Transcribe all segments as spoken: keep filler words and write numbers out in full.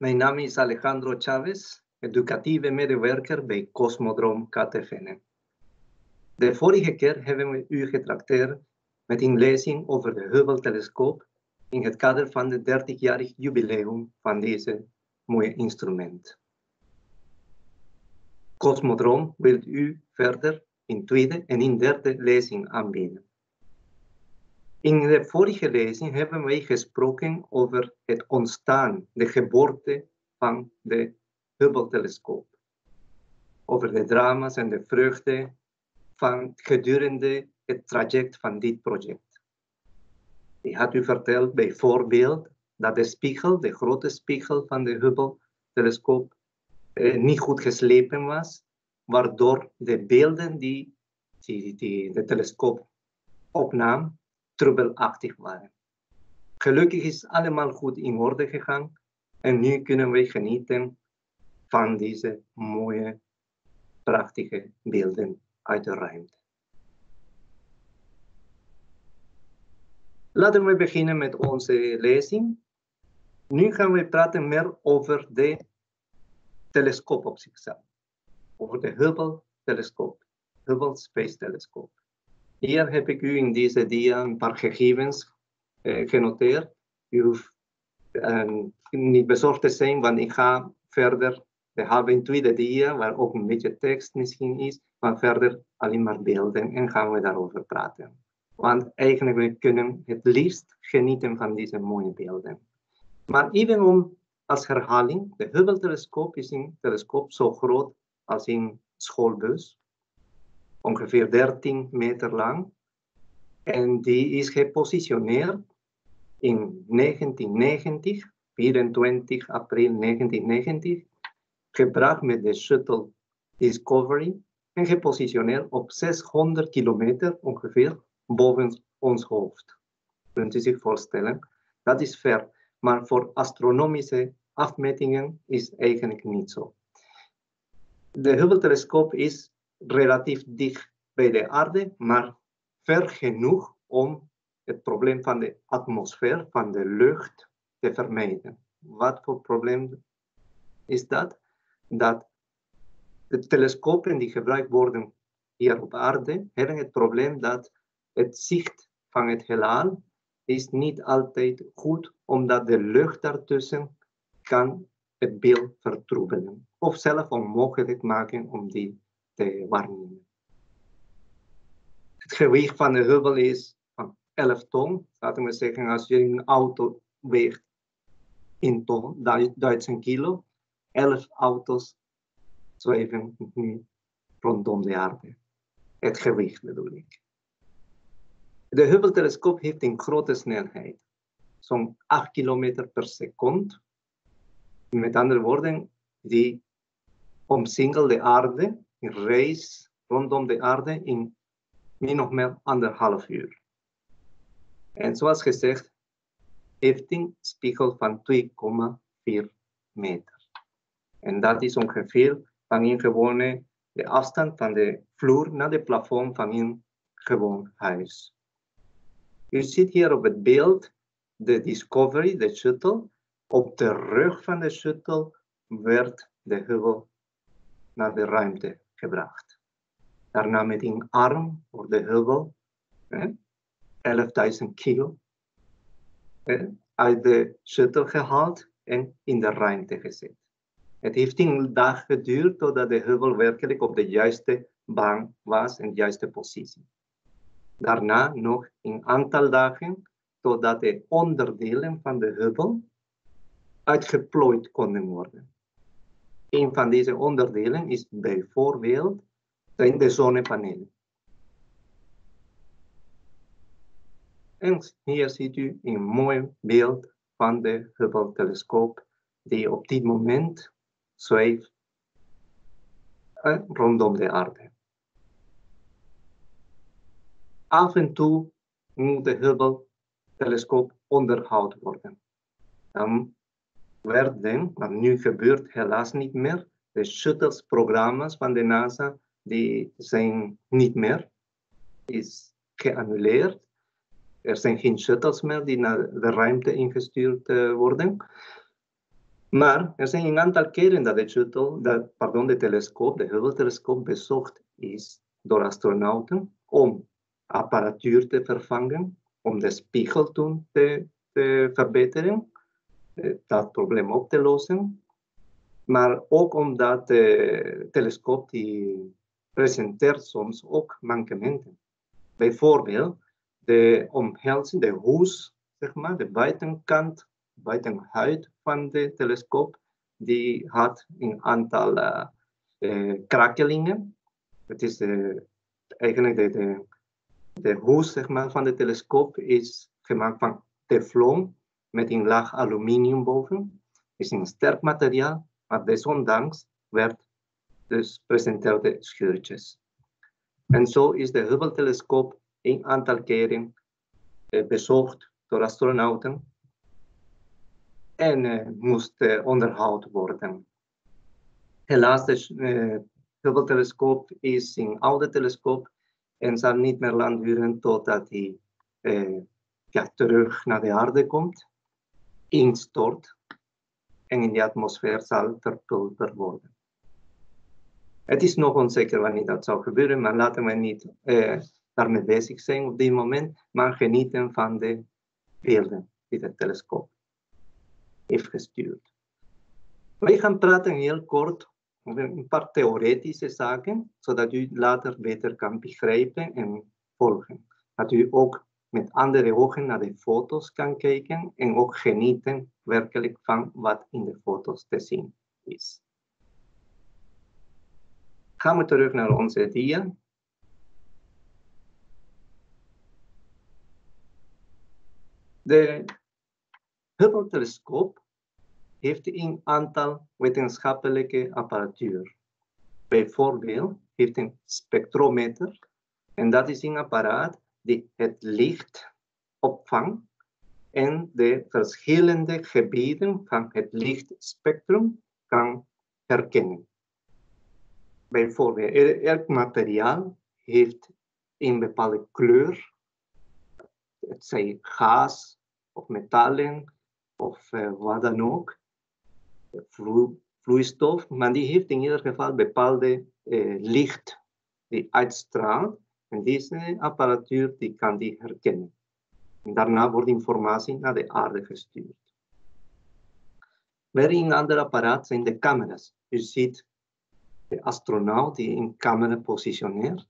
Mijn naam is Alejandro Chavez, educatieve medewerker bij Cosmodroom K T V N. De vorige keer hebben we u getrakteerd met een lezing over de Hubble-telescoop in het kader van het dertigjarig jubileum van deze mooie instrument. Cosmodroom wil u verder in tweede en in derde lezing aanbieden. In de vorige lezing hebben wij gesproken over het ontstaan, de geboorte van de Hubble-telescoop. Over de drama's en de vreugde van gedurende het traject van dit project. Ik had u verteld bijvoorbeeld dat de spiegel, de grote spiegel van de Hubble-telescoop, eh, niet goed geslepen was, waardoor de beelden die, die, die de telescoop opnam, trubbelachtig waren. Gelukkig is allemaal goed in orde gegaan en nu kunnen we genieten van deze mooie, prachtige beelden uit de ruimte. Laten we beginnen met onze lezing. Nu gaan we praten meer over de telescoop op zichzelf. Over de Hubble-telescoop, Hubble Space Telescope. Hier heb ik u in deze dia een paar gegevens eh, genoteerd. U hoeft uh, niet bezorgd te zijn, want ik ga verder. We hebben een tweede dia, waar ook een beetje tekst misschien is, maar verder alleen maar beelden en gaan we daarover praten. Want eigenlijk we kunnen het liefst genieten van deze mooie beelden. Maar even om als herhaling, de Hubble-telescoop is een telescoop zo groot als een schoolbus. Ongeveer dertien meter lang. En die is gepositioneerd in negentien negentig, vierentwintig april negentien negentig, gebracht met de shuttle Discovery en gepositioneerd op zeshonderd kilometer ongeveer boven ons hoofd. Kunt u zich voorstellen? Dat is ver, maar voor astronomische afmetingen is eigenlijk niet zo. De Hubble-telescoop is relatief dicht bij de aarde, maar ver genoeg om het probleem van de atmosfeer, van de lucht, te vermijden. Wat voor probleem is dat? Dat de telescopen die gebruikt worden hier op aarde, hebben het probleem dat het zicht van het heelal is niet altijd goed, omdat de lucht daartussen kan het beeld vertroebelen. Of zelf onmogelijk maken om die te waarnemen. Het gewicht van de Hubble is van elf ton. Laten we zeggen, als je een auto weegt in ton, duizend kilo, elf auto's zweven nu rondom de aarde. Het gewicht bedoel ik. De Hubble-telescoop heeft een grote snelheid, zo'n acht kilometer per seconde. Met andere woorden, die omsingelt de aarde, een race rondom de aarde in min of meer anderhalf uur. En zoals gezegd, heeft een spiegel van twee komma vier meter. En dat is ongeveer van een gewone, de afstand van de vloer naar het plafond van een gewoon huis. U ziet hier op het beeld de Discovery, de shuttle. Op de rug van de shuttle werd de Hubble naar de ruimte gebracht. Daarna met een arm voor de Hubble, eh, elfduizend kilo, eh, uit de shuttle gehaald en in de ruimte gezet. Het heeft een dag geduurd totdat de Hubble werkelijk op de juiste baan was en de juiste positie. Daarna nog een aantal dagen totdat de onderdelen van de Hubble uitgeplooid konden worden. Een van deze onderdelen is bijvoorbeeld zijn de zonnepanelen. En hier ziet u een mooi beeld van de Hubble-telescoop die op dit moment zweeft eh, rondom de aarde. Af en toe moet de Hubble-telescoop onderhoud worden. Dan werden, maar nu gebeurt helaas niet meer, de shuttles-programma's van de NASA, die zijn niet meer, is geannuleerd. Er zijn geen shuttles meer die naar de ruimte ingestuurd uh, worden. Maar er zijn een aantal keren dat de shuttle, dat, pardon, de telescoop, de Hubble-telescoop bezocht is door astronauten om apparatuur te vervangen, om de spiegel toen te, te verbeteren, dat probleem op te lossen. Maar ook omdat de telescoop die presenteert soms ook mankementen. Bijvoorbeeld de omhelzing, de hoes, zeg maar, de buitenkant, buitenhuid van de telescoop, die had een aantal uh, uh, krakelingen. Het is uh, eigenlijk de, de, de hoes, zeg maar, van de telescoop is gemaakt van teflon met een laag aluminium boven. Het is een sterk materiaal, maar desondanks werd dus presenteerde scheurtjes. En zo is de Hubble-telescoop een aantal keren uh, bezocht door astronauten en uh, moest uh, onderhoud worden. Helaas, de uh, Hubble-telescoop is een oude telescoop en zal niet meer lang duren totdat hij uh, ja, terug naar de aarde komt, instort en in de atmosfeer zal verpulverd worden. Het is nog onzeker wanneer dat zou gebeuren, maar laten we niet uh, daarmee bezig zijn op dit moment, maar genieten van de beelden die de telescoop heeft gestuurd. Wij gaan praten heel kort over een paar theoretische zaken, zodat u later beter kan begrijpen en volgen. Dat u ook met andere ogen naar de foto's kan kijken en ook genieten werkelijk van wat in de foto's te zien is. Gaan we terug naar onze dia. De Hubble-telescoop heeft een aantal wetenschappelijke apparatuur. Bijvoorbeeld heeft een spectrometer en dat is een apparaat die het licht opvangt en de verschillende gebieden van het lichtspectrum kan herkennen. Bijvoorbeeld, elk materiaal heeft een bepaalde kleur, het zij gas of metalen of uh, wat dan ook, vlo vloeistof, maar die heeft in ieder geval bepaalde uh, licht die uitstraalt en deze apparatuur die kan die herkennen. En daarna wordt informatie naar de aarde gestuurd. Weer een ander apparaat zijn de camera's. U ziet de astronaut die een camera positioneert.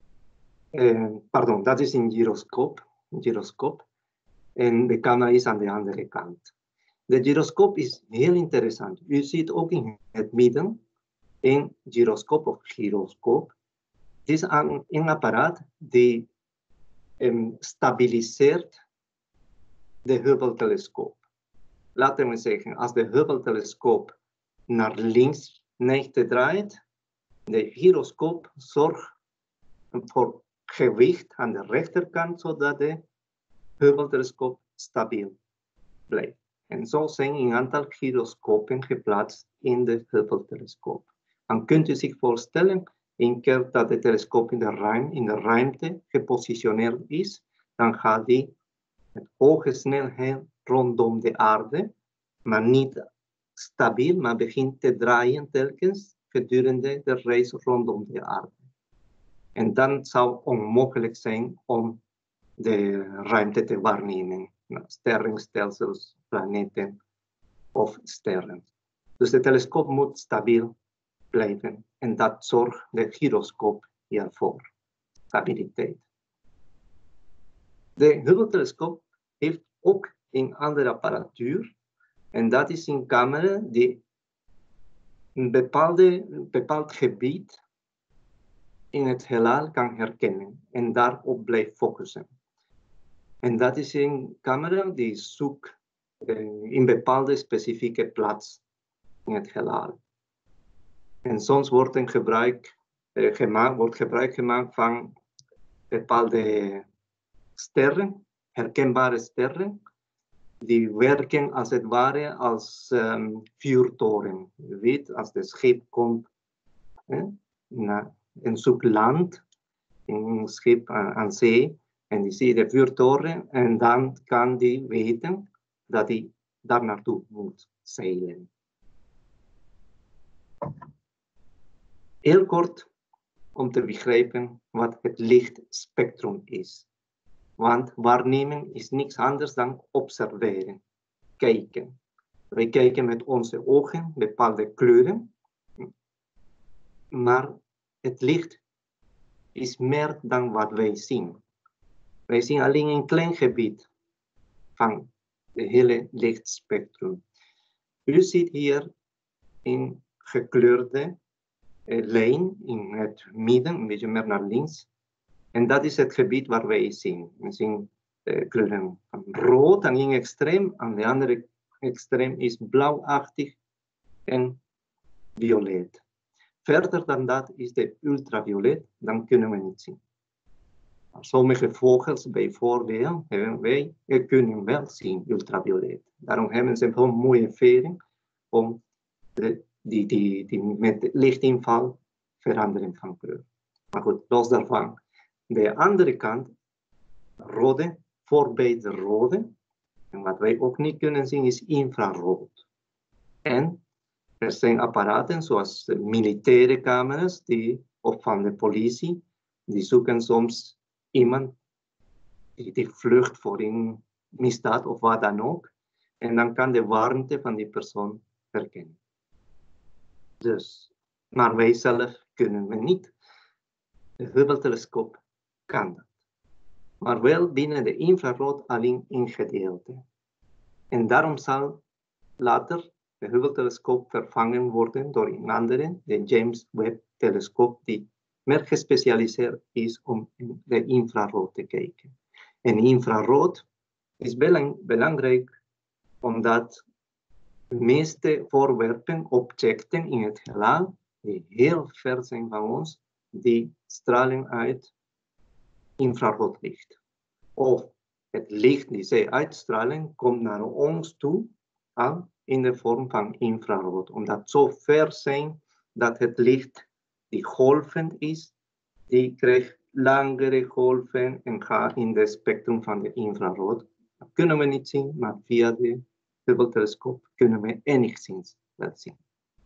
Uh, pardon, dat is een gyroscoop. Een gyroscoop. En de camera is aan de andere kant. De gyroscoop is heel interessant. U ziet ook in het midden een gyroscoop of gyroscoop. Het is een, een apparaat die um, stabiliseert de Hubble-telescoop. Laten we zeggen, als de Hubble-telescoop naar links neigt te draait, de gyroscoop zorgt voor gewicht aan de rechterkant, zodat de Hubble-telescoop stabiel blijft. En zo zijn een aantal gyroscopen geplaatst in de Hubble-telescoop. Dan kunt u zich voorstellen, een keer dat de telescoop in de, ruim, in de ruimte gepositioneerd is, dan gaat die met hoge snelheid rondom de aarde, maar niet stabiel, maar begint te draaien telkens gedurende de reis rondom de aarde. En dan zou het onmogelijk zijn om de ruimte te waarnemen. Sterrenstelsels, planeten of sterren. Dus de telescoop moet stabiel blijven en dat zorgt de gyroscoop hiervoor. Stabiliteit. De Hubble-telescoop heeft ook een andere apparatuur en dat is een camera die een bepaalde, bepaald gebied in het heelal kan herkennen en daarop blijft focussen. En dat is een camera die zoekt uh, in bepaalde specifieke plaats in het heelal. En soms wordt, een gebruik, uh, gemaakt, wordt gebruik gemaakt van bepaalde sterren, herkenbare sterren, die werken als het ware als um, vuurtoren. Je weet, als de schip komt eh, naar een zoek land, een schip aan, aan zee, en die ziet de vuurtoren en dan kan die weten dat hij daar naartoe moet zeilen. Heel kort om te begrijpen wat het lichtspectrum is. Want waarnemen is niks anders dan observeren, kijken. Wij kijken met onze ogen bepaalde kleuren, maar het licht is meer dan wat wij zien. Wij zien alleen een klein gebied van het hele lichtspectrum. U ziet hier een gekleurde eh, lijn in het midden, een beetje meer naar links. En dat is het gebied waar wij zien. We zien uh, kleuren van rood aan één extreem, aan de andere extreem is blauwachtig en violet. Verder dan dat is de ultraviolet, dan kunnen we niet zien. Sommige vogels bijvoorbeeld hebben wij, we kunnen wel zien ultraviolet. Daarom hebben ze een mooie veren om de, die, die, die met lichtinval veranderen van kleur. Maar goed, los daarvan. De andere kant, rode, voorbij de rode. En wat wij ook niet kunnen zien is infrarood. En er zijn apparaten zoals militaire camera's die, of van de politie, die zoeken soms iemand die, die vlucht voor een misdaad of wat dan ook. En dan kan de warmte van die persoon herkennen. Dus, maar wij zelf kunnen we niet. De Hubble-telescoop kan dat. Maar wel binnen de infrarood alleen een gedeelte. En daarom zal later de Hubble-telescoop vervangen worden door een andere, de James Webb-telescoop, die meer gespecialiseerd is om in de infrarood te kijken. En infrarood is belang, belangrijk omdat de meeste voorwerpen, objecten in het heelal, die heel ver zijn van ons, die stralen uit infraroodlicht. Of het licht die zij uitstralen, komt naar ons toe al in de vorm van infrarood. Omdat zo ver zijn dat het licht die golvend is, die krijgt langere golven en gaat in het spectrum van de infrarood. Dat kunnen we niet zien, maar via de Hubble-telescoop kunnen we enigszins dat zien.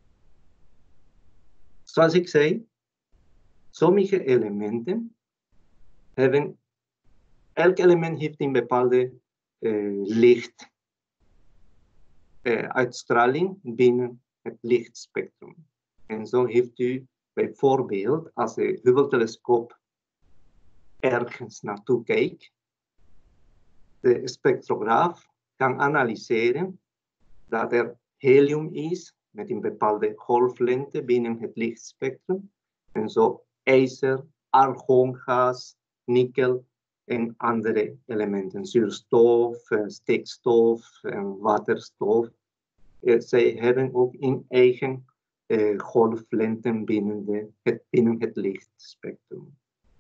Zoals ik zei, sommige elementen hebben, elk element heeft een bepaalde uh, licht uh, uitstraling binnen het lichtspectrum. En zo heeft u bijvoorbeeld, als de Hubble-telescoop ergens naartoe kijkt, de spectrograaf kan analyseren dat er helium is met een bepaalde golflengte binnen het lichtspectrum. En zo ijzer, argongas, nikkel en andere elementen, zuurstof, stikstof en waterstof. Zij hebben ook een eigen uh, golflengte binnen, de, het, binnen het lichtspectrum.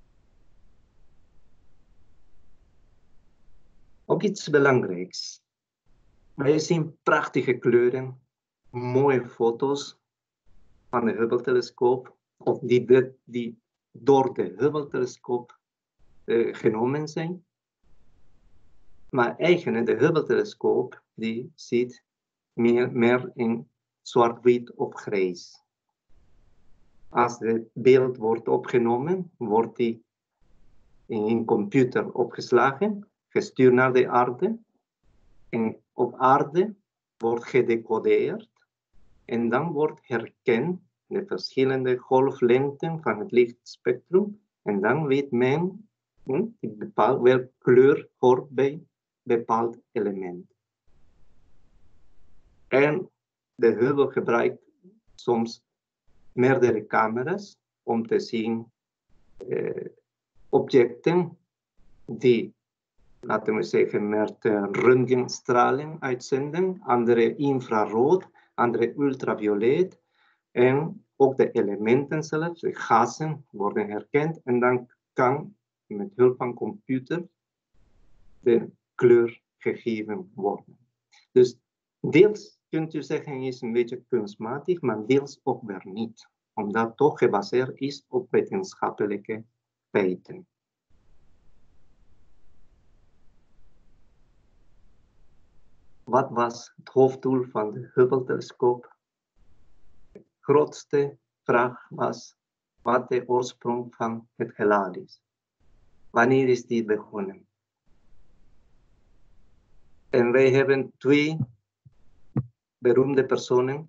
Ook iets belangrijks. Wij zien prachtige kleuren, mooie foto's van de Hubble-telescoop, of die, de, die door de Hubble-telescoop uh, genomen zijn. Maar eigenlijk de Hubble-telescoop die ziet meer, meer in zwart-wit of grijs. Als het beeld wordt opgenomen, wordt die in een computer opgeslagen, gestuurd naar de aarde. En op aarde wordt gedecodeerd en dan wordt herkend de verschillende golflengten van het lichtspectrum. En dan weet men hm, bepaalt welke kleur hoort bij bepaald element. En de Hubble gebruikt soms meerdere camera's om te zien uh, objecten die, laten we zeggen, met uh, röntgenstralen uitzenden, andere infrarood, andere ultraviolet. En ook de elementen zelf, de gassen, worden herkend. En dan kan met hulp van computer de kleur gegeven worden. Dus deels kunt u zeggen is een beetje kunstmatig, maar deels ook weer niet. Omdat het toch gebaseerd is op wetenschappelijke feiten. Wat was het hoofddoel van de Hubble-telescoop? grootste vraag was wat de oorsprong van het heelal is. Wanneer is die begonnen? En wij hebben twee beroemde personen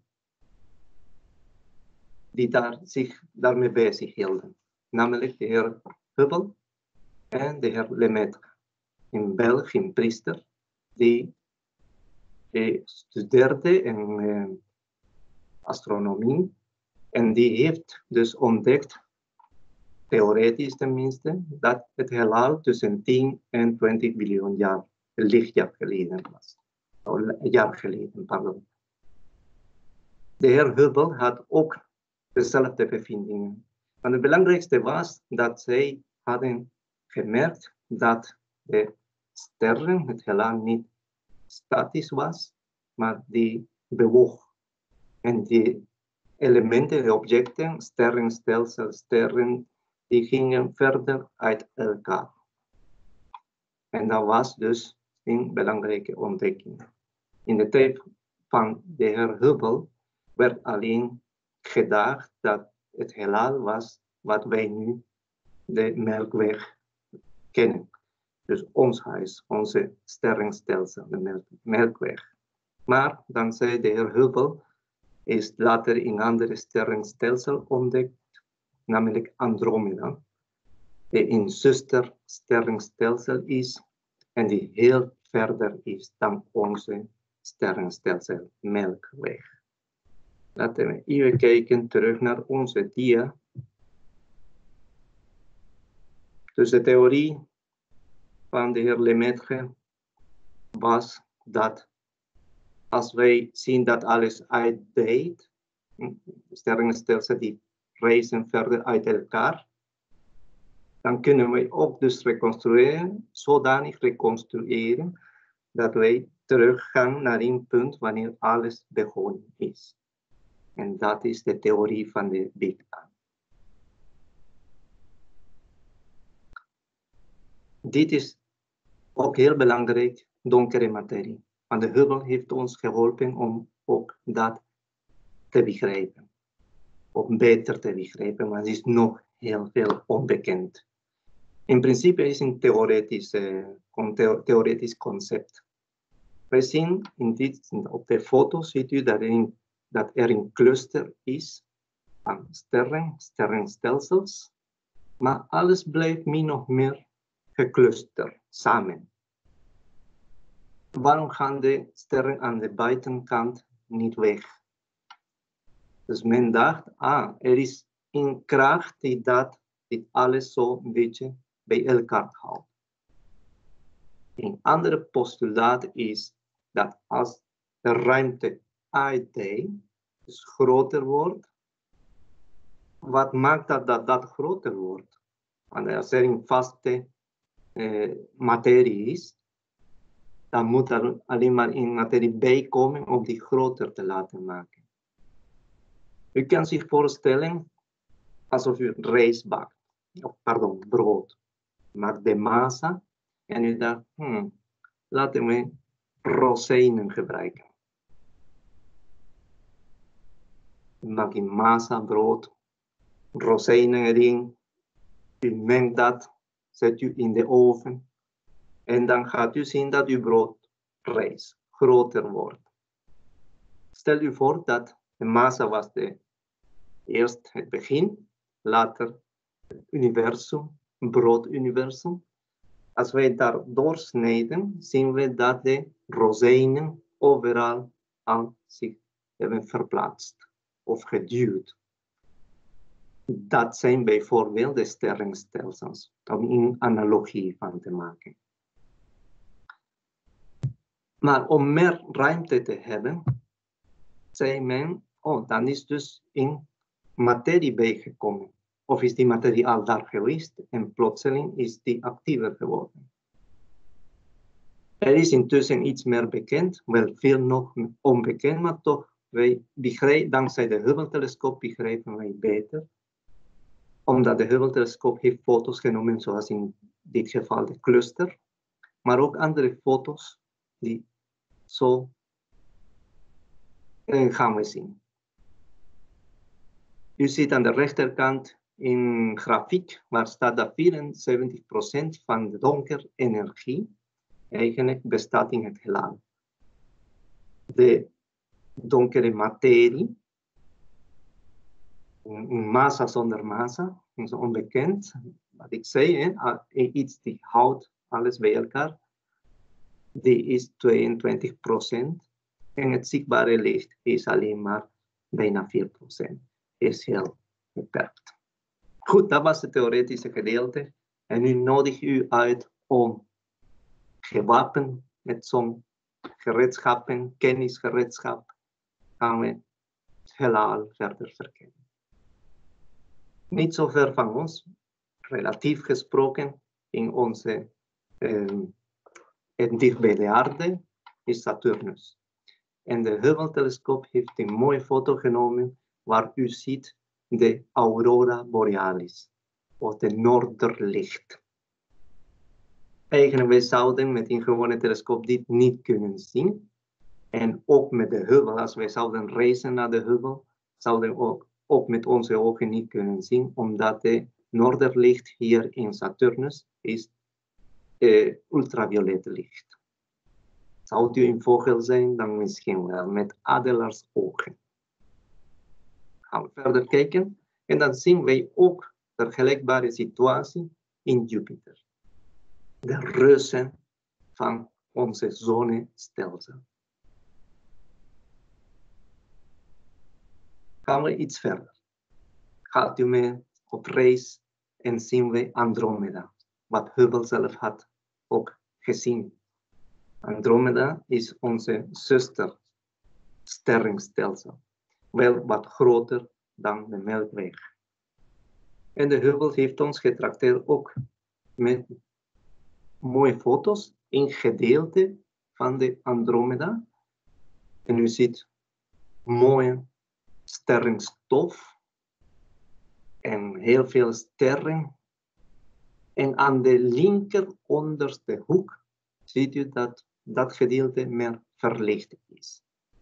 die daar, zich daarmee bezig hielden. Namelijk de heer Hubble en de heer Lemaitre. In België, een priester, die eh, studeerde in eh, astronomie. En die heeft dus ontdekt, theoretisch tenminste, dat het heelal tussen tien en twintig biljoen jaar, lichtjaar geleden was. Oh, jaar geleden, pardon. De heer Hubble had ook dezelfde bevindingen. Maar het belangrijkste was dat zij hadden gemerkt dat de sterren, het heelal, niet statisch was, maar die bewoog. En die elementen, de objecten, sterrenstelsels, sterren, die gingen verder uit elkaar. En dat was dus een belangrijke ontdekking. In de tijd van de heer Hubble werd alleen gedacht dat het heelal was wat wij nu de Melkweg kennen. Dus ons huis, onze sterrenstelsel, de Melkweg. Maar dankzij de heer Hubble is later een andere sterrenstelsel ontdekt, namelijk Andromeda, die een zustersterrenstelsel is en die heel verder is dan onze sterrenstelsel Melkweg. Laten we even kijken terug naar onze dia. Dus de theorie van de heer Lemaitre was dat als wij zien dat alles uitdijt, sterrenstelsels die reizen verder uit elkaar, dan kunnen we ook dus reconstrueren, zodanig reconstrueren, dat wij teruggaan naar een punt wanneer alles begonnen is. En dat is de theorie van de Big Bang. Dit is ook heel belangrijk, donkere materie. Want de Hubble heeft ons geholpen om ook dat te begrijpen. Om beter te begrijpen, maar het is nog heel veel onbekend. In principe is het een theoretisch, uh, theoretisch concept. Wij zien in dit, op de foto ziet u dat er, een, dat er een cluster is van sterren, sterrenstelsels, maar alles blijft min of meer geclusterd samen. Waarom gaan de sterren aan de buitenkant niet weg? Dus men dacht, ah, er is een kracht die dat dit alles zo een beetje bij elkaar houdt. Een andere postulaat is dat als de ruimte uitdijt, dus groter wordt, wat maakt dat dat, dat groter wordt? Want als er een vaste eh, materie is, dan moet er alleen maar een materie bij komen om die groter te laten maken. U kan zich voorstellen alsof u rijst bakt, of pardon, brood. U maakt de massa en u dacht, hmm, laten we rozijnen gebruiken. U maakt een massa brood, rozijnen erin, u mengt dat, zet u in de oven en dan gaat u zien dat uw brood rijst, groter wordt. Stel u voor dat de massa was de, eerst het begin, later het universum, brooduniversum. Als wij daar doorsnijden, zien we dat de rozijnen overal aan zich hebben verplaatst of geduwd. Dat zijn bijvoorbeeld de sterrenstelsels, om een analogie van te maken. Maar om meer ruimte te hebben, zei men, oh, dan is dus een materie bijgekomen. Of is die materie al daar geweest en plotseling is die actiever geworden. Er is intussen iets meer bekend, wel veel nog onbekend, maar toch, wij begrijpen, dankzij de Hubble-telescoop begrijpen wij beter. Omdat de Hubble-telescoop heeft foto's genomen, zoals in dit geval de cluster, maar ook andere foto's die zo uh, gaan we zien. U ziet aan de rechterkant een grafiek waar staat dat vierenzeventig procent van de donkere energie eigenlijk bestaat in het heelal. De donkere materie, een massa zonder massa, is onbekend. Wat ik zei, hè, iets die houdt alles bij elkaar, die is tweeëntwintig procent. En het zichtbare licht is alleen maar bijna vier procent. Is heel beperkt. Goed, dat was het theoretische gedeelte. En nu nodig ik u uit om gewapend met zo'n gereedschappen, kennisgereedschap, gaan we het heelal verder verkennen. Niet zo ver van ons, relatief gesproken, in onze, eh, en dicht bij de aarde, is Saturnus. En de Hubble-telescoop heeft een mooie foto genomen waar u ziet de aurora borealis, of de noorderlicht. Eigenlijk wij zouden met een gewone telescoop dit niet kunnen zien. En ook met de Hubble, als wij zouden reizen naar de Hubble, zouden we ook, ook met onze ogen niet kunnen zien, omdat de noorderlicht hier in Saturnus is uh, ultraviolette licht. Zou u een vogel zijn, dan misschien wel met adelaarsogen. Gaan we verder kijken. En dan zien wij ook een vergelijkbare situatie in Jupiter. De reuzen van onze zonnestelsel. Gaan we iets verder. Gaat u mee op reis en zien we Andromeda. Wat Hubble zelf had ook gezien. Andromeda is onze zuster sterrenstelsel. Wel wat groter dan de Melkweg. En de Hubble heeft ons getrakteerd ook met mooie foto's in gedeelte van de Andromeda. En u ziet mooie sterrenstof en heel veel sterren. En aan de linker onderste hoek ziet u dat dat gedeelte meer verlicht is.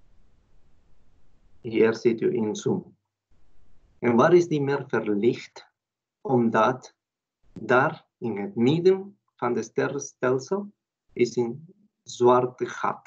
Hier ziet u in zoom. En waar is die meer verlicht? Omdat daar in het midden van het sterrenstelsel is een zwarte gat.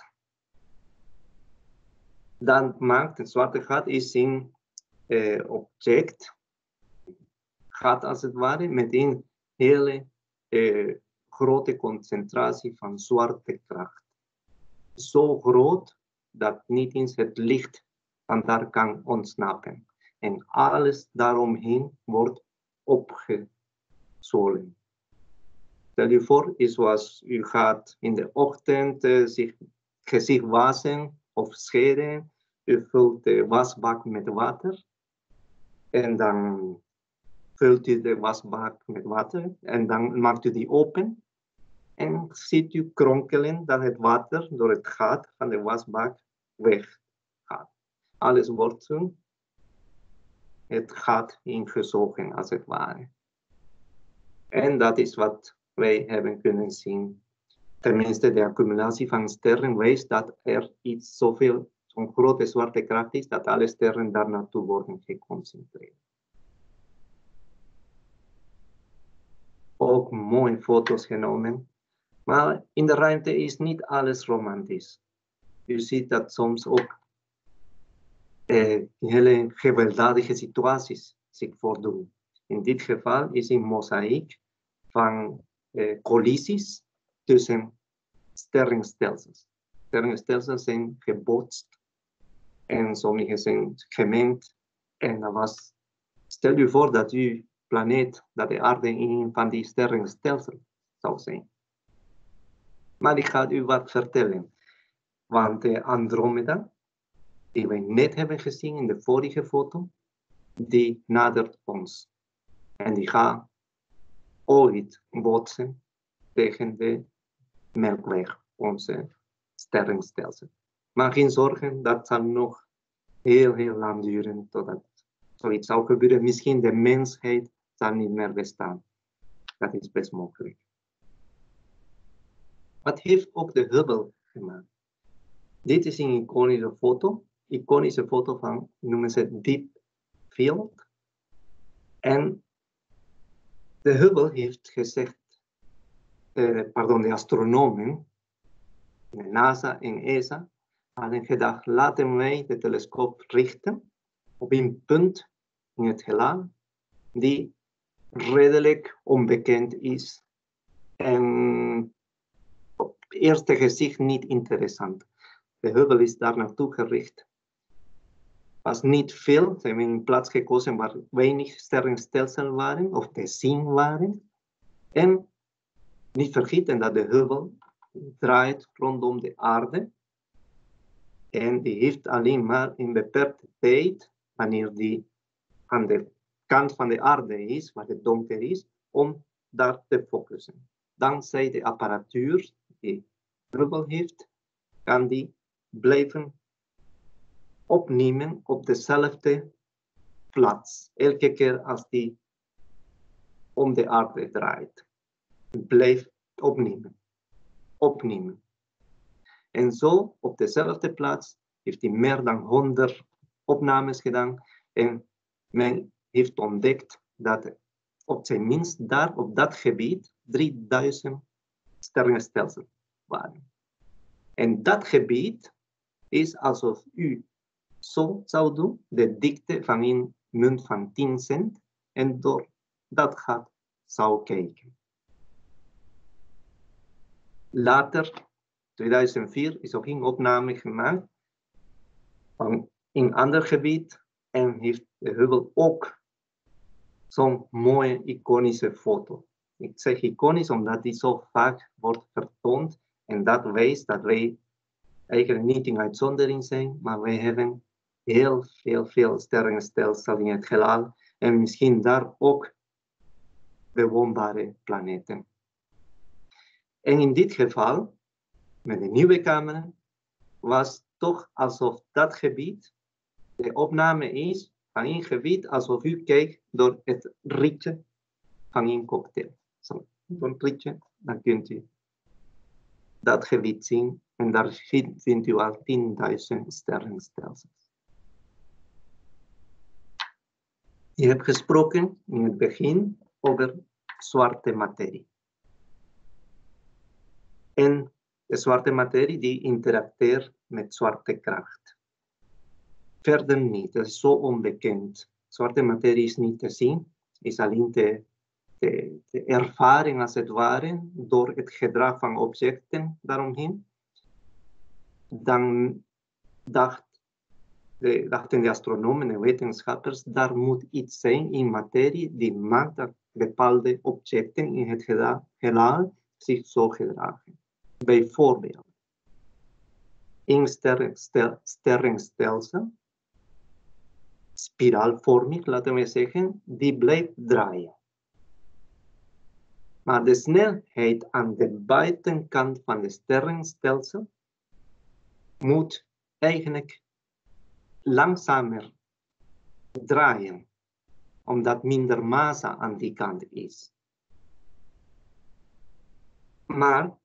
Dan maakt het zwarte gat is een uh, object, gat als het ware, met een hele uh, grote concentratie van zwaartekracht. Zo groot dat niet eens het licht van daar kan ontsnappen. En alles daaromheen wordt opgezwollen. Stel je voor, is zoals u gaat in de ochtend uh, zich gezicht wassen of scheren. U vult de wasbak met water. En dan vult u de wasbak met water. En dan maakt u die open. En ziet u kronkelen dat het water door het gat van de wasbak weggaat. Alles wordt zo het gat ingezogen als het ware. En dat is wat wij hebben kunnen zien. Tenminste, de accumulatie van sterren wijst dat er iets zoveel, zo'n grote zwaartekracht is, dat alle sterren daar naartoe worden geconcentreerd. Ook mooie foto's genomen. Maar in de ruimte is niet alles romantisch. U ziet dat soms ook eh, hele gewelddadige situaties zich voordoen. In dit geval is een mozaïek van eh, collisies tussen sterrenstelsels. Sterrenstelsels zijn gebotst en sommige zijn gemengd. En dat was, stel u voor dat uw planeet, dat de aarde in een van die sterrenstelsels zou zijn. Maar ik ga u wat vertellen. Want de Andromeda, die we net hebben gezien in de vorige foto, die nadert ons. En die gaat ooit botsen tegen de Melkweg, onze sterrenstelsel. Maar geen zorgen, dat zal nog heel, heel lang duren totdat zoiets zou gebeuren. Misschien de mensheid zal niet meer bestaan. Dat is best mogelijk. Wat heeft ook de Hubble gemaakt? Dit is een iconische foto. Iconische foto van, noemen ze Deep Field. En de Hubble heeft gezegd, uh, pardon, de astronomen, de NASA en E S A, hadden gedacht, laten wij de telescoop richten op een punt in het heelal die redelijk onbekend is en op het eerste gezicht niet interessant. De Hubble is daar naartoe gericht. Was niet veel, ze hebben een plaats gekozen waar weinig sterrenstelsels waren of te zien waren. En niet vergeten dat de Hubble draait rondom de aarde. En die heeft alleen maar een beperkte tijd, wanneer die aan de kant van de aarde is, waar het donker is, om daar te focussen. Dankzij de apparatuur die Hubble heeft, kan die blijven opnemen op dezelfde plaats. Elke keer als die om de aarde draait. Blijft opnemen. Opnemen. En zo op dezelfde plaats heeft hij meer dan honderd opnames gedaan. En men heeft ontdekt dat op zijn minst daar op dat gebied drieduizend sterrenstelsels waren. En dat gebied is alsof u zo zou doen, de dikte van een munt van tien cent, en door dat gat zou kijken. Later, tweeduizend vier, is ook een opname gemaakt van een ander gebied en heeft de Hubble ook zo'n mooie iconische foto. Ik zeg iconisch omdat die zo vaak wordt vertoond en dat wijst dat wij eigenlijk niet in uitzondering zijn, maar wij hebben heel veel, veel sterrenstelsels in het heelal en misschien daar ook bewoonbare planeten. En in dit geval, met de nieuwe camera, was toch alsof dat gebied, de opname is van een gebied alsof u kijkt door het rietje van een cocktail. Zo, door het rietje, dan kunt u dat gebied zien en daar vindt u al tienduizend sterrenstelsels. Je hebt gesproken in het begin over zwarte materie. En de zwarte materie die interacteert met zwaartekracht. Verder niet, dat is zo onbekend. Zwarte materie is niet te zien, is alleen te, te, te ervaren als het ware door het gedrag van objecten daaromheen. Dan dacht de, dachten de astronomen en wetenschappers, daar moet iets zijn in materie die maakt dat bepaalde objecten in het heelal zich zo gedragen. Bijvoorbeeld, een sterrenstel, sterrenstelsel, spiraalvormig laten we zeggen, die blijft draaien. Maar de snelheid aan de buitenkant van het sterrenstelsel moet eigenlijk langzamer draaien, omdat minder massa aan die kant is. Maar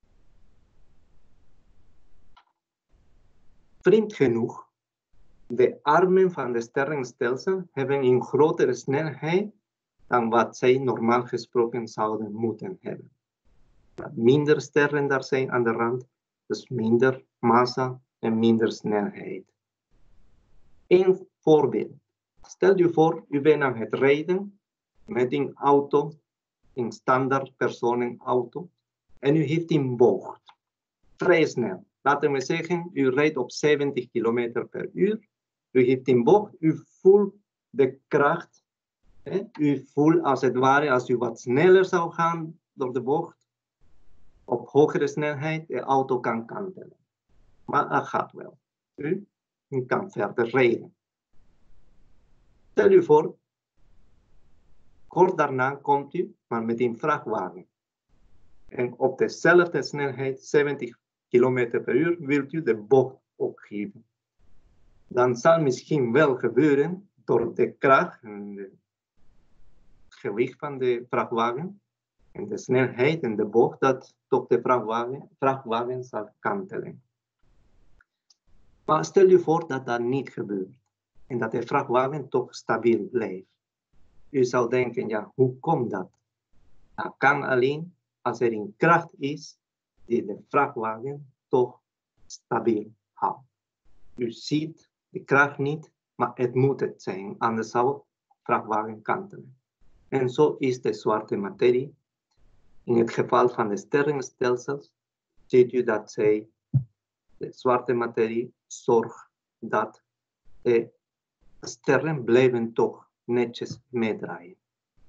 vreemd genoeg, de armen van de sterrenstelsel hebben een grotere snelheid dan wat zij normaal gesproken zouden moeten hebben. Dat minder sterren daar zijn aan de rand, dus minder massa en minder snelheid. Een voorbeeld. Stel je voor, u bent aan het rijden met een auto, een standaard personenauto, en u heeft een bocht. Vrij snel. Laten we zeggen, u rijdt op zeventig kilometer per uur. U heeft een bocht, u voelt de kracht. Hè? U voelt als het ware, als u wat sneller zou gaan door de bocht, op hogere snelheid, de auto kan kantelen. Maar dat gaat wel. U, u kan verder rijden. Stel u voor, kort daarna komt u, maar met een vrachtwagen. En op dezelfde snelheid, zeventig kilometer per uur, wilt u de bocht opgeven. Dan zal misschien wel gebeuren, door de kracht en het gewicht van de vrachtwagen, en de snelheid en de bocht, dat toch de vrachtwagen, vrachtwagen zal kantelen. Maar stel je voor dat dat niet gebeurt. En dat de vrachtwagen toch stabiel blijft. u zou denken, ja, hoe komt dat? Dat kan alleen als er een kracht is die de vrachtwagen toch stabiel houdt. U ziet de kracht niet, maar het moet het zijn, anders zou de vrachtwagen kantelen. En zo is de zwarte materie. In het geval van de sterrenstelsels ziet u dat zij, de zwarte materie zorgt dat de sterren blijven toch netjes meedraaien.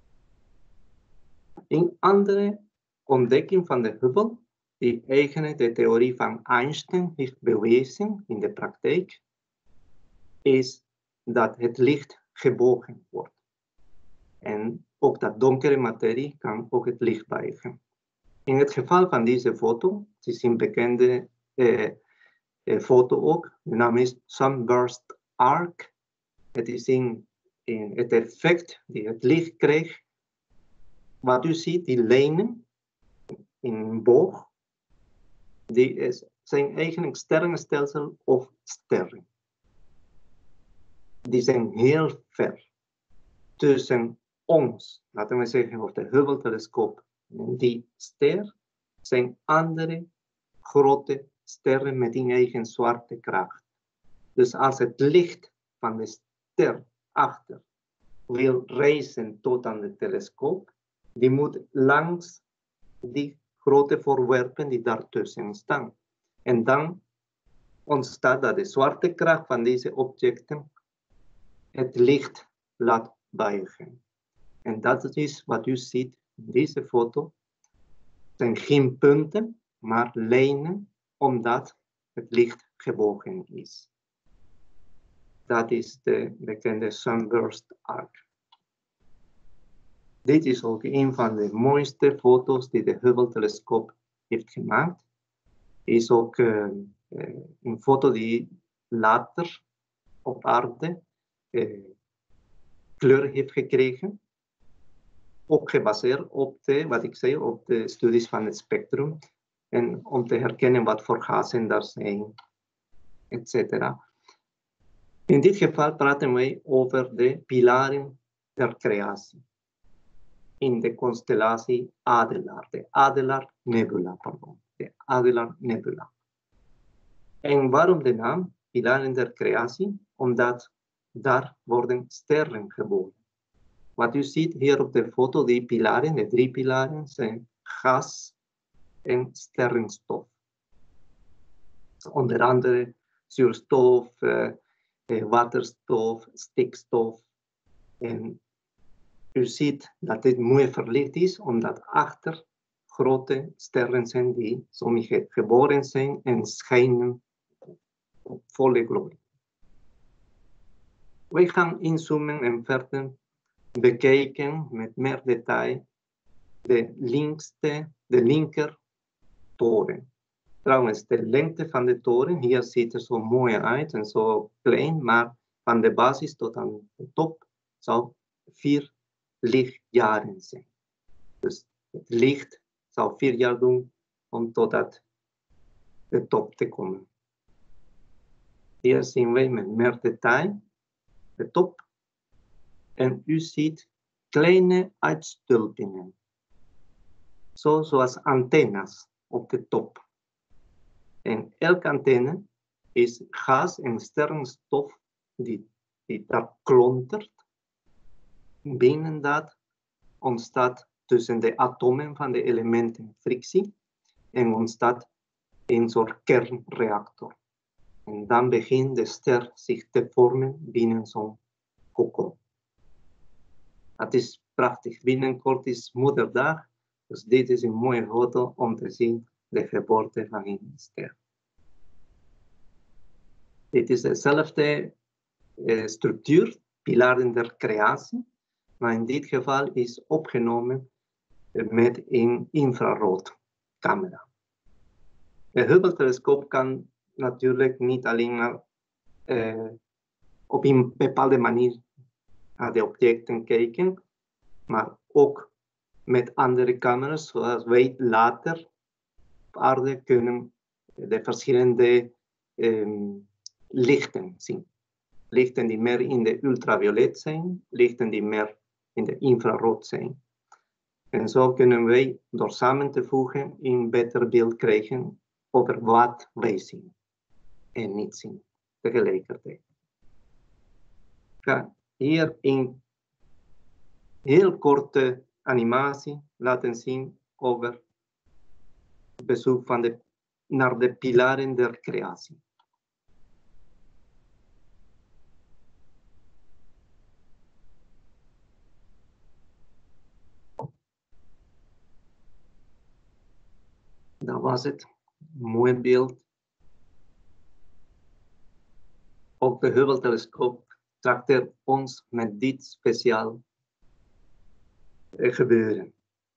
Een andere ontdekking van de Hubble, die eigenlijk de theorie van Einstein heeft bewezen in de praktijk, is dat het licht gebogen wordt. En ook dat donkere materie kan ook het licht buigen. In het geval van deze foto, het is een bekende eh, eh, foto ook, de naam is Sunburst Arc. Het is in, in het effect die het licht krijgt. Wat u ziet, die lijnen in een boog, die is, zijn eigenlijk sterrenstelsel of sterren. Die zijn heel ver tussen ons, laten we zeggen, of de Hubble-telescoop en die ster, zijn andere grote sterren met een eigen zwarte kracht. Dus als het licht van de ster achter wil reizen tot aan de telescoop, die moet langs die grote voorwerpen die daartussen staan. En dan ontstaat dat de zwarte kracht van deze objecten het licht laat buigen. En dat is wat u ziet in deze foto. Het zijn geen punten, maar lijnen, omdat het licht gebogen is. Dat is de bekende Sunburst Arc. Dit is ook een van de mooiste foto's die de Hubble-telescoop heeft gemaakt. Is ook uh, uh, een foto die later op aarde uh, kleur heeft gekregen. Ook gebaseerd op de, wat ik zei, op de studies van het spectrum. En om te herkennen wat voor gassen daar zijn, et cetera. In dit geval praten wij over de pilaren der creatie. In de constellatie Adelaar, de Adelaar Nebula, pardon, de Adelaar Nebula. En waarom de naam pilaren der creatie? Omdat daar worden sterren geboren. Wat u ziet hier op de foto, die pilaren, de drie pilaren, zijn gas en sterrenstof. Onder andere zuurstof, uh, waterstof, stikstof. En u ziet dat dit mooi verlicht is, omdat achter grote sterren zijn die sommige geboren zijn en schijnen op volle glorie. Wij gaan inzoomen en verder bekijken met meer detail de linkste, de linker toren. Trouwens, de lengte van de toren, hier ziet er zo mooi uit en zo klein, maar van de basis tot aan de top zou vier lichtjaren zijn. Dus het licht zou vier jaar doen om tot dat de top te komen. Hier zien wij met meer detail de top. En u ziet kleine uitstulpingen. Zo, zoals antennes op de top. En elke antenne is gas en sterrenstof die, die daar klontert. Binnen dat ontstaat tussen de atomen van de elementen frictie en ontstaat een soort kernreactor. En dan begint de ster zich te vormen binnen zo'n kokon. Het is prachtig. Binnenkort is moederdag, dus dit is een mooie foto om te zien de geboorte van een ster. Dit is dezelfde uh, structuur, pilaren der creatie, maar in dit geval is opgenomen met een infraroodcamera. De Hubble-telescoop kan natuurlijk niet alleen maar uh, op een bepaalde manier naar de objecten kijken, maar ook met andere camera's, zoals wij later op aarde kunnen de verschillende um, lichten zien. Lichten die meer in de ultraviolet zijn, lichten die meer in de infrarood zijn. En zo kunnen wij door samen te voegen een beter beeld krijgen over wat wij zien en niet zien tegelijkertijd. Ik ga hier een heel korte animatie laten zien over het bezoek van de, naar de pilaren der creatie. Dat was het. Mooi beeld. Ook de Hubble-telescoop trakteert ons met dit speciaal gebeuren.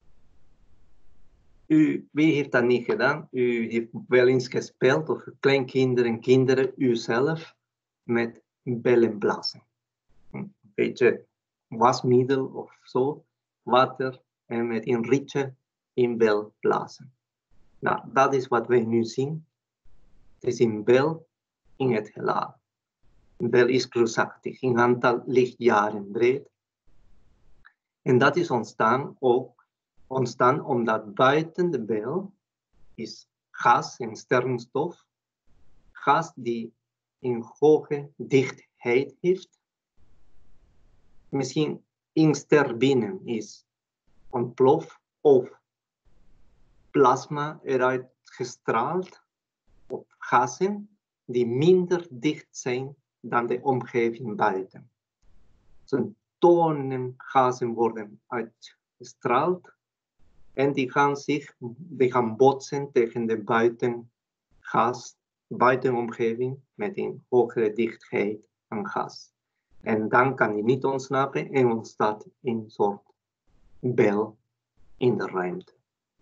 U, wie heeft dat niet gedaan? U heeft wel eens gespeeld, of kleinkinderen en kinderen, uzelf, met bellen blazen. Een beetje wasmiddel of zo, water en met een rietje in bel blazen. Nou, dat is wat wij nu zien. Het is een bel in het heelal. Een bel is reusachtig, een aantal lichtjaren breed. En dat is ontstaan ook ontstaan omdat buiten de bel is gas en sterrenstof. Gas die een hoge dichtheid heeft. Misschien een ster binnen is ontploft of plasma eruit gestraald op gassen die minder dicht zijn dan de omgeving buiten. Dus tonnen gassen worden uitgestraald en die gaan zich die gaan botsen tegen de buitengas, buitenomgeving met een hogere dichtheid van gas. En dan kan die niet ontsnappen en ontstaat een soort bel in de ruimte.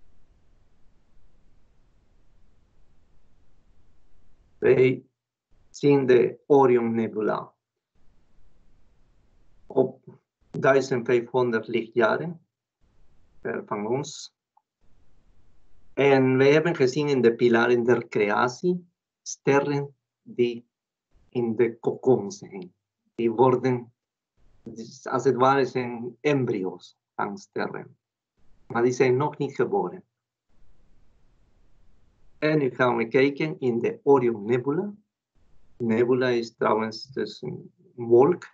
Wij zien de Orion Nebula op duizendvijfhonderd lichtjaren van ons. En wij hebben gezien in de pilaren der creatie sterren die in de kokon zijn. Die worden, als het ware, zijn embryo's van sterren. Maar die zijn nog niet geboren. En nu gaan we kijken in de Orion Nebula. Nebula is trouwens dus een wolk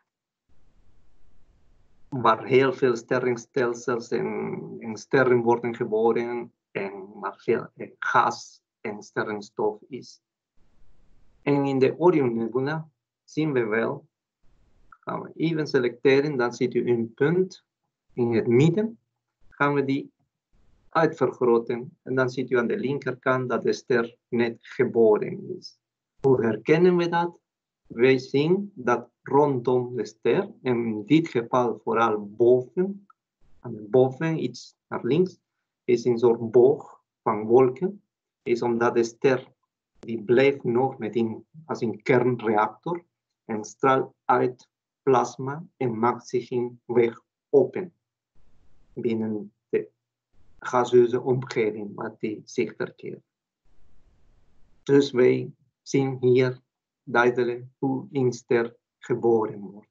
waar heel veel sterrenstelsels en, en sterren worden geboren en waar veel eh, gas en sterrenstof is. En in de Orion Nebula zien we wel, gaan we even selecteren, dan ziet u een punt in het midden, gaan we die uitvergroten en dan ziet u aan de linkerkant dat de ster net geboren is. Hoe herkennen we dat? Wij zien dat rondom de ster, en in dit geval vooral boven, aan boven iets naar links, is een soort boog van wolken, is omdat de ster die blijft nog met een, als een kernreactor en straalt uit plasma en maakt zich een weg open binnen de gaseuze omgeving wat die zich verkeert. Dus wij zien hier duidelijk hoe een ster geboren wordt.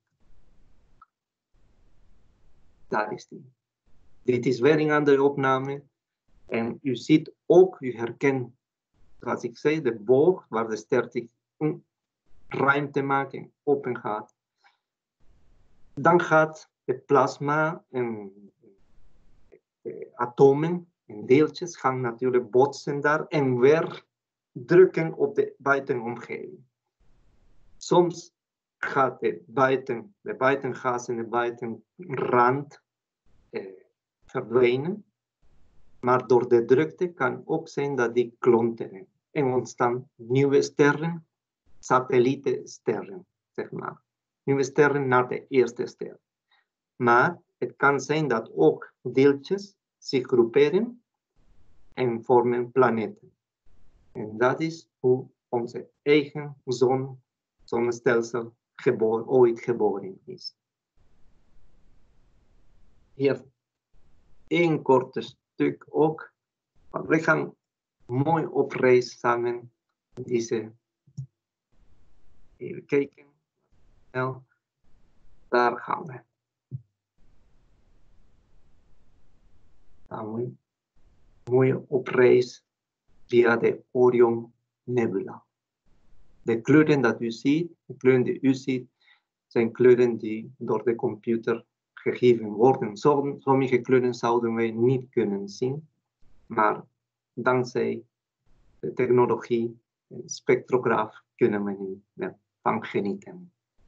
Daar is die. Dit is weer een andere opname. En u ziet ook, u herkent, zoals ik zei, de boog waar de ster zich een ruimte maakt en open gaat. Dan gaat het plasma en de atomen en deeltjes gaan natuurlijk botsen daar en weer drukken op de buitenomgeving. Soms gaat de, buiten, de buitengas en de buitenrand eh, verdwijnen. Maar door de drukte kan ook zijn dat die klonteren. En ontstaan nieuwe sterren, satellietensterren, zeg maar. Nieuwe sterren naar de eerste ster. Maar het kan zijn dat ook deeltjes zich groeperen en vormen planeten. En dat is hoe onze eigen zon, zonnestelsel geboren, ooit geboren is. Hier één korte stuk ook. We gaan mooi op reis samen. Deze. Even kijken. Nou, daar gaan we. gaan we mooi op reis via de Orion Nebula. De kleuren dat u ziet, de kleuren die u ziet, zijn kleuren die door de computer gegeven worden. Sommige kleuren zouden wij niet kunnen zien, maar dankzij de technologie, de spectrograaf, kunnen we nu ervan genieten.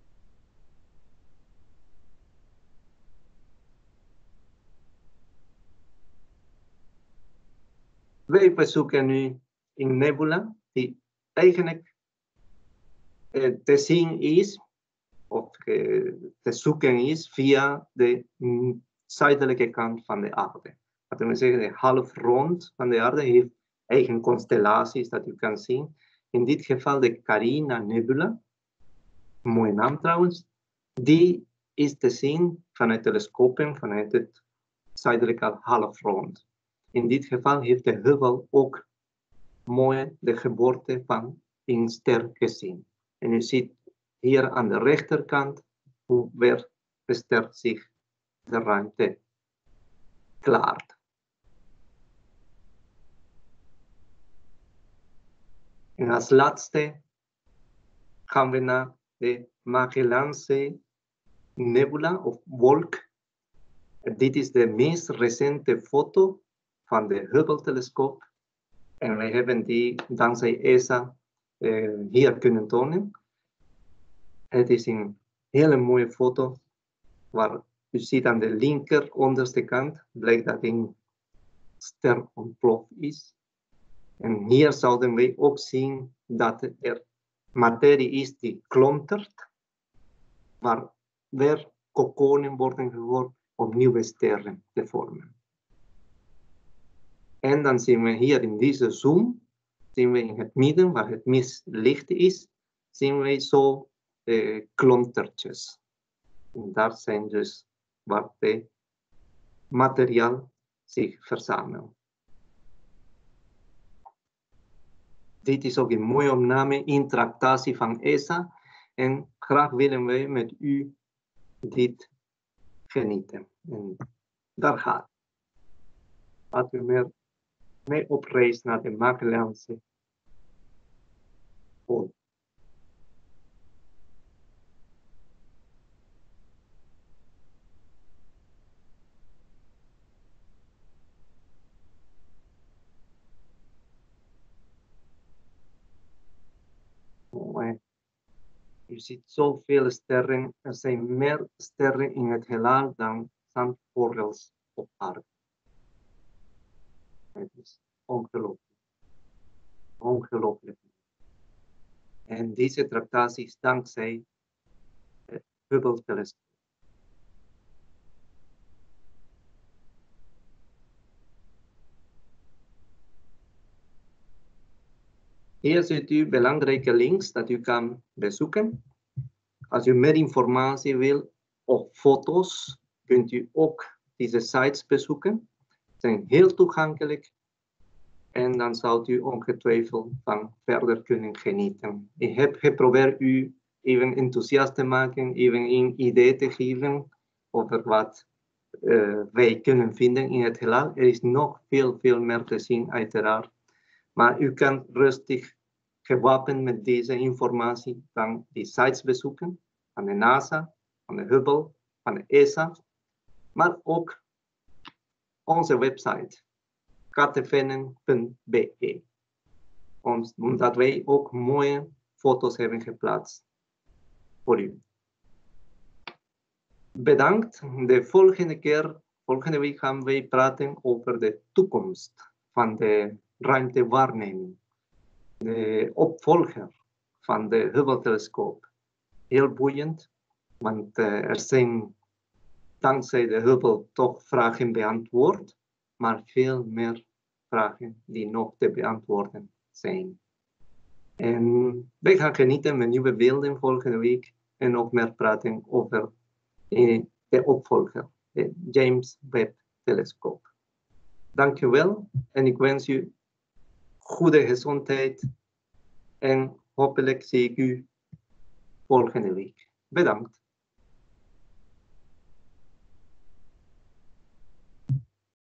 Wij bezoeken nu een nebula die eigenlijk eh, te zien is, of eh, te zoeken is via de mm, zuidelijke kant van de aarde. Laten we zeggen, de halfrond van de aarde heeft eigen constellaties dat u kan zien. In dit geval de Carina Nebula, mooie naam trouwens, die is te zien vanuit telescopen vanuit het zuidelijke halfrond. In dit geval heeft de Hubble ook mooi de geboorte van een ster gezien. En u ziet hier aan de rechterkant hoe weer de ster zich de ruimte klaart. En als laatste gaan we naar de Magellaanse Nebula of wolk. Dit is de meest recente foto van de Hubble-telescoop. En wij hebben die dankzij E S A eh, hier kunnen tonen. Het is een hele mooie foto waar u ziet aan de linker onderste kant blijkt dat een ster ontploft is. En hier zouden wij ook zien dat er materie is die klontert, waar weer kokonen worden gevormd om nieuwe sterren te vormen. En dan zien we hier in deze zoom, zien we in het midden, waar het meest licht is, zien we zo eh, klontertjes. En daar zijn dus waar het materiaal zich verzamelt. Dit is ook een mooie opname in tractatie van E S A. En graag willen wij met u dit genieten. En daar gaat. Laten we meer mee op reis naar de Magellaanse wolk. U ziet zoveel sterren. Er zijn meer sterren in het heelal dan zandkorrels op aarde. Het is ongelooflijk. Ongelooflijk. En deze tractatie is dankzij het Hubble-telescoop. Hier ziet u belangrijke links dat u kan bezoeken. Als u meer informatie wil of foto's, kunt u ook deze sites bezoeken. Ze zijn heel toegankelijk en dan zou u ongetwijfeld van verder kunnen genieten. Ik heb geprobeerd u even enthousiast te maken, even een idee te geven over wat uh, wij kunnen vinden in het heelal. Er is nog veel, veel meer te zien uiteraard. Maar u kan rustig gewapend met deze informatie dan die sites bezoeken van de NASA, van de Hubble, van de E S A, maar ook onze website katevennen punt b e, omdat wij ook mooie foto's hebben geplaatst voor u. Bedankt. De volgende keer, volgende week gaan wij praten over de toekomst van de ruimtewaarneming. De opvolger van de Hubble-telescoop. Heel boeiend, want uh, er zijn dankzij de Hubble toch vragen beantwoord, maar veel meer vragen die nog te beantwoorden zijn. En wij gaan genieten met nieuwe beelden volgende week en nog meer praten over uh, de opvolger, de James Webb-telescoop. Dank u wel en ik wens u goede gezondheid en hopelijk zie ik u volgende week. Bedankt.